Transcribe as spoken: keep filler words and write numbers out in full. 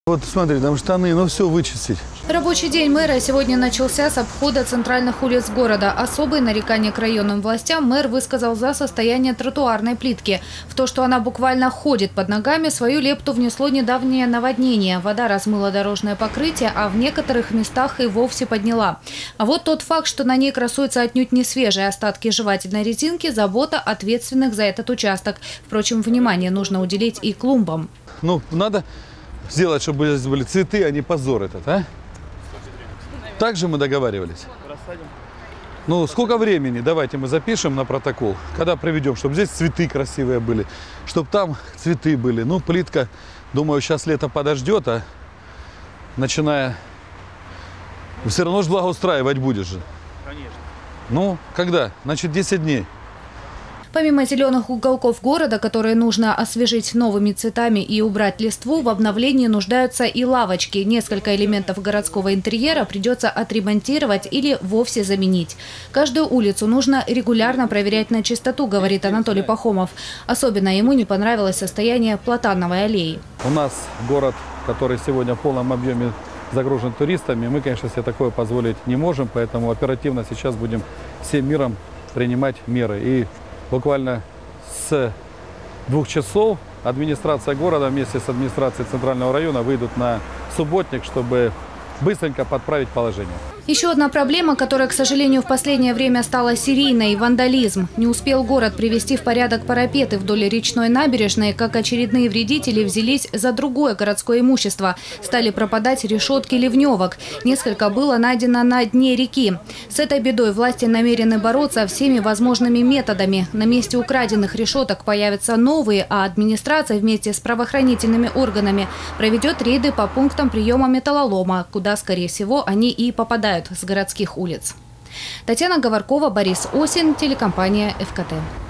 Вот смотри, там штаны, ну все вычистить. Рабочий день мэра сегодня начался с обхода центральных улиц города. Особые нарекания к районным властям мэр высказал за состояние тротуарной плитки. В то, что она буквально ходит под ногами, свою лепту внесло недавнее наводнение. Вода размыла дорожное покрытие, а в некоторых местах и вовсе подняла. А вот тот факт, что на ней красуются отнюдь не свежие остатки жевательной резинки, забота ответственных за этот участок. Впрочем, внимание нужно уделить и клумбам. Ну, надо сделать, чтобы здесь были цветы, а не позор этот, а? Так же мы договаривались? Ну, сколько времени? Давайте мы запишем на протокол, когда проведем, чтобы здесь цветы красивые были, чтобы там цветы были. Ну, плитка, думаю, сейчас лето подождет, а начиная... Все равно же благоустраивать будешь же. Конечно. Ну, когда? Значит, десять дней. Помимо зеленых уголков города, которые нужно освежить новыми цветами и убрать листву, в обновлении нуждаются и лавочки. Несколько элементов городского интерьера придется отремонтировать или вовсе заменить. Каждую улицу нужно регулярно проверять на чистоту, говорит Анатолий Пахомов. Особенно ему не понравилось состояние Платановой аллеи. У нас город, который сегодня в полном объеме загружен туристами. Мы, конечно, себе такое позволить не можем, поэтому оперативно сейчас будем всем миром принимать меры. И буквально с двух часов администрация города вместе с администрацией центрального района выйдут на субботник, чтобы быстренько подправить положение. Еще одна проблема, которая, к сожалению, в последнее время стала серийной – вандализм. Не успел город привести в порядок парапеты вдоль речной набережной, как очередные вредители взялись за другое городское имущество. Стали пропадать решетки ливневок. Несколько было найдено на дне реки. С этой бедой власти намерены бороться всеми возможными методами. На месте украденных решеток появятся новые, а администрация вместе с правоохранительными органами проведет рейды по пунктам приема металлолома, куда, скорее всего, они и попадают с городских улиц. Татьяна Говоркова, Борис Осин, телекомпания ФКТ.